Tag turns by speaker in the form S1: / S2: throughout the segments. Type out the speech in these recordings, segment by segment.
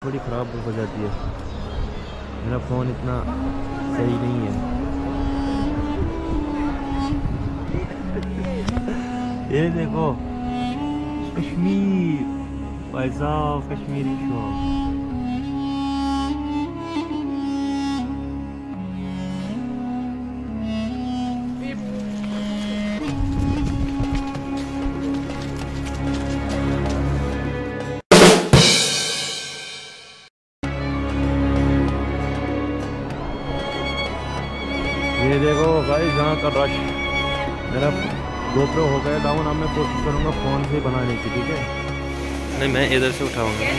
S1: थोड़ी ख़राब हो जाती है। मेरा फ़ोन इतना सही नहीं है। ये देखो कश्मीर, भाई साहब कश्मीरी शॉल। ये देखो भाई जहाँ का रश। मेरा GoPro हो गया डाउन। अब मैं कोशिश करूँगा फ़ोन से बनाने की, ठीक है? नहीं, मैं इधर से उठाऊंगा।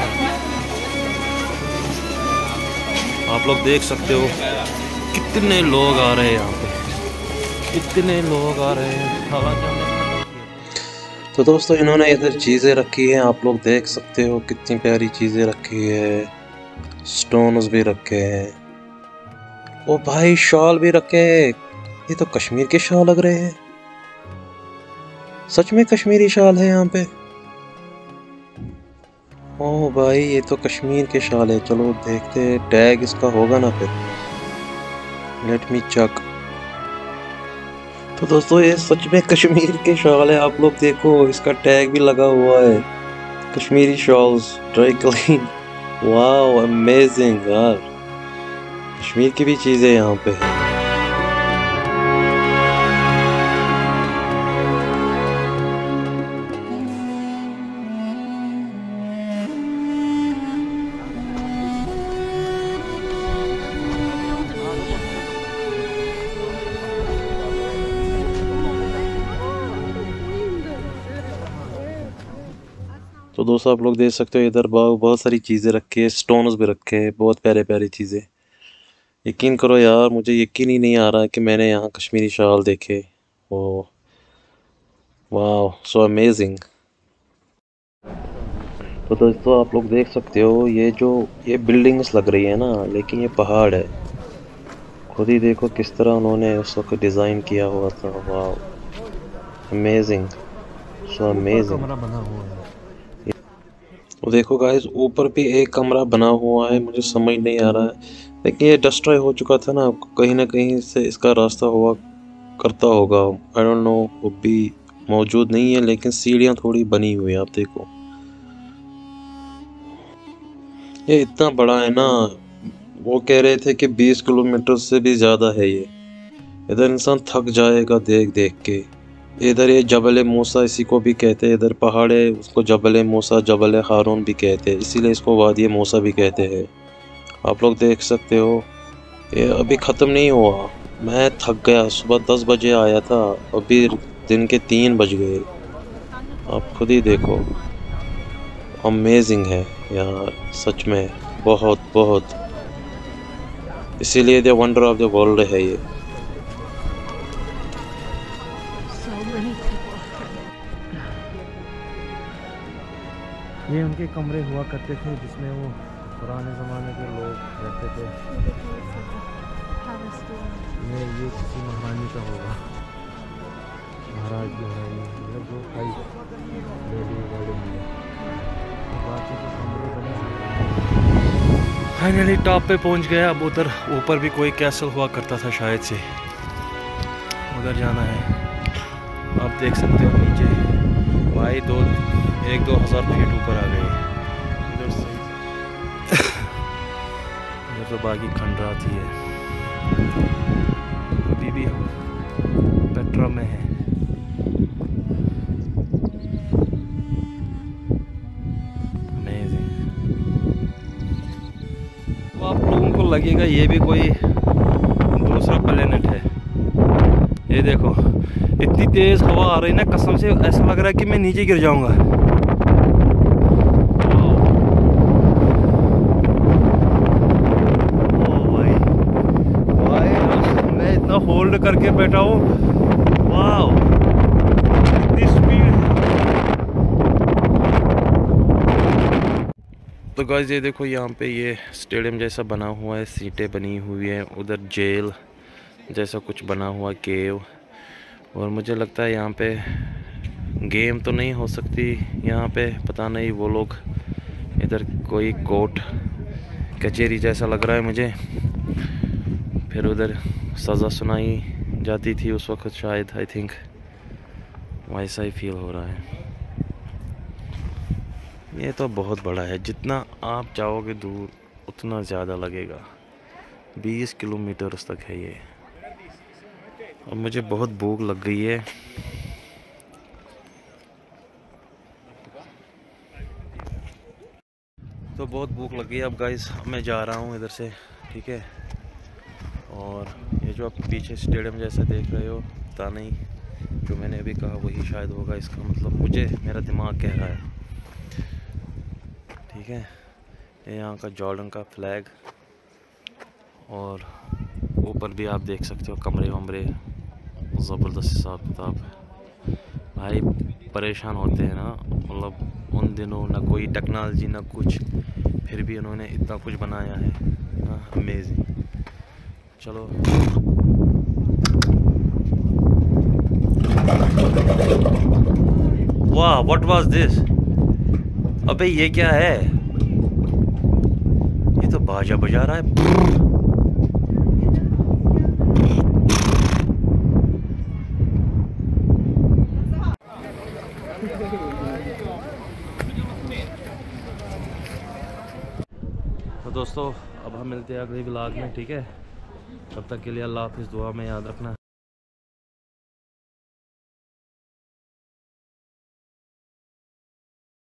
S1: आप लोग देख सकते हो कितने लोग आ रहे हैं यहाँ पे, कितने लोग आ रहे हैं।
S2: तो दोस्तों इन्होंने इधर चीज़ें रखी हैं, आप लोग देख सकते हो कितनी प्यारी चीज़ें रखी है। स्टोन्स भी रखे हैं। ओ भाई शॉल भी रखे हैं। ये तो कश्मीर के शॉल लग रहे हैं। सच में कश्मीरी शॉल है यहाँ पे। ओ भाई ये तो कश्मीर के शॉल है। चलो देखते हैं, टैग इसका होगा ना फिर। Let me check. तो दोस्तों ये सच में कश्मीर के शॉल है। आप लोग देखो इसका टैग भी लगा हुआ है। Kashmiri shawls dry clean. Wow amazing यार, कश्मीर की भी चीज़ें यहाँ पे है। तो दोस्तों आप लोग देख सकते हो इधर बहुत सारी चीज़ें रखी है। स्टोन्स भी रखे हैं, बहुत प्यारे प्यारी चीज़ें। यकीन करो यार, मुझे यकीन ही नहीं आ रहा कि मैंने यहाँ कश्मीरी शॉल देखे। ओ वाह सो अमेजिंग। तो दोस्तों आप लोग देख सकते हो ये बिल्डिंग्स लग रही है ना, लेकिन ये पहाड़ है। खुद ही देखो किस तरह उन्होंने उस वक्त डिज़ाइन किया हुआ था। वाह अमेजिंग, सो अमेजिंग।
S1: कमरा बना हुआ है।
S2: तो देखो गाइस ऊपर भी एक कमरा बना हुआ है, मुझे समझ नहीं आ रहा है। लेकिन ये डिस्ट्रॉय हो चुका था ना कहीं से इसका रास्ता हुआ करता होगा। आई डोंट नो, वो भी मौजूद नहीं है, लेकिन सीढ़ियाँ थोड़ी बनी हुई है। आप देखो ये इतना बड़ा है ना, वो कह रहे थे कि 20 किलोमीटर से भी ज़्यादा है ये। इधर इंसान थक जाएगा देख देख के। इधर ये जबल मूसा इसी को भी कहते हैं। इधर पहाड़ है, उसको जबल मूसा जबल हारून भी कहते हैं, इसीलिए इसको वादी मूसा भी कहते हैं। आप लोग देख सकते हो ये अभी ख़त्म नहीं हुआ। मैं थक गया, सुबह 10 बजे आया था, अभी दिन के 3 बज गए। आप खुद ही देखो, अमेजिंग है यार सच में, बहुत बहुत। इसीलिए the wonder of the world है ये।
S1: ये उनके कमरे हुआ करते थे जिसमें वो पुराने ज़माने के लोग रहते थे। ये किसी महारानी का होगा, महाराज महारानी, मतलब जो भाई लेडी गार्डन में बाकी के कमरे बने। फाइनली टॉप पे पहुंच गया। अब उधर ऊपर भी कोई कैसल हुआ करता था शायद से, उधर जाना है। आप देख सकते हो नीचे भाई 1-2 हज़ार फीट ऊपर आ गए। इधर से इधर तो बाकी खंडरात ही है। अभी भी हम पेट्रा में हैं। अमेजिंग। तो आप लोगों को लगेगा ये भी कोई दूसरा प्लेनेट है। ये देखो इतनी तेज़ हवा आ रही है ना, कसम से ऐसा लग रहा है कि मैं नीचे गिर जाऊंगा। मैं इतना होल्ड करके बैठा हूँ। वाह इतनी स्पीड। तो गाइस ये देखो यहाँ पे ये स्टेडियम जैसा बना हुआ है, सीटें बनी हुई हैं, उधर जेल जैसा कुछ बना हुआ, केव। और मुझे लगता है यहाँ पे गेम तो नहीं हो सकती यहाँ पे, पता नहीं वो लोग इधर कोई कोर्ट
S2: कचहरी जैसा लग रहा है मुझे। फिर उधर सज़ा सुनाई जाती थी उस वक्त शायद, आई थिंक वैसा ही फील हो रहा है। ये तो बहुत बड़ा है, जितना आप जाओगे दूर उतना ज़्यादा लगेगा। 20 किलोमीटर तक है ये। और मुझे बहुत भूख लग गई है। तो बहुत भूख लग गई है अब गाइस, मैं जा रहा हूँ इधर से, ठीक है। और ये जो आप पीछे स्टेडियम जैसा देख रहे हो, पता नहीं जो मैंने अभी कहा वही शायद होगा इसका मतलब, मुझे मेरा दिमाग कह रहा है, ठीक है। ये यहाँ का जॉर्डन का फ्लैग, और ऊपर भी आप देख सकते हो कमरे वमरे, ज़बरदस्त हिसाब किताब। भाई परेशान होते हैं ना, मतलब उन दिनों ना कोई टेक्नोलॉजी ना कुछ, फिर भी उन्होंने इतना कुछ बनाया है, अमेजिंग। चलो वाह, व्हाट वाज दिस? अबे ये क्या है? ये तो बाजा बजा रहा है। तो दोस्तों अब हम मिलते हैं अगले व्लॉग में, ठीक है। तब तक के लिए अल्लाह हाफिज़, दुआ में याद रखना।